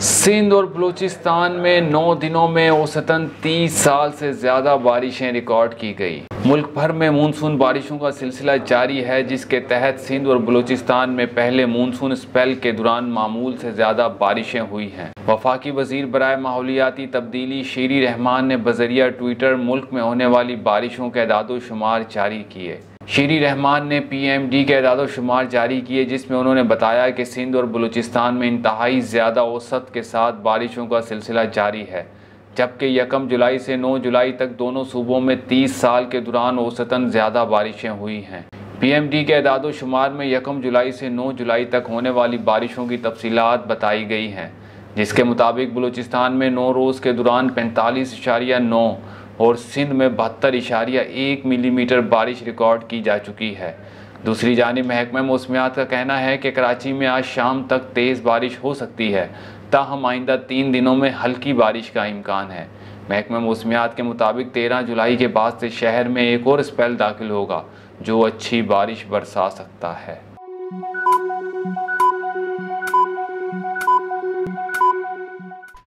सिंध और बलूचिस्तान में 9 दिनों में औसतन 30 साल से ज़्यादा बारिशें रिकॉर्ड की गई। मुल्क भर में मानसून बारिशों का सिलसिला जारी है, जिसके तहत सिंध और बलूचिस्तान में पहले मानसून स्पेल के दौरान मामूल से ज़्यादा बारिशें हुई हैं। वफाकी वज़ीर बराए माहौलियाती तब्दीली शीरी रहमान ने बज़रिया ट्विटर मुल्क में होने वाली बारिशों के एदाद-ओ-शुमार जारी किए। शीरी रहमान ने PMD के एदाद-ओ-शुमार जारी किए, जिसमें उन्होंने बताया कि सिंध और बलूचिस्तान में इंतहाई ज़्यादा औसत के साथ बारिशों का सिलसिला जारी है, जबकि 1 जुलाई से 9 जुलाई तक दोनों सूबों में 30 साल के दौरान औसतन ज़्यादा बारिशें हुई हैं। PMD के एदाद-ओ-शुमार में 1 जुलाई से 9 जुलाई तक होने वाली बारिशों की तफसीलात बताई गई हैं, जिसके मुताबिक बलूचिस्तान में 9 रोज़ के दौरान 45.9 और सिंध में 72.1 मिलीमीटर बारिश रिकॉर्ड की जा चुकी है। दूसरी जानिब महकमा मौसमियात का कहना है कि कराची में आज शाम तक तेज़ बारिश हो सकती है, ताहम आइंदा 3 दिनों में हल्की बारिश का इम्कान है। महकमा मौसमियात के मुताबिक 13 जुलाई के बाद से शहर में एक और स्पेल दाखिल होगा, जो अच्छी बारिश बरसा सकता है।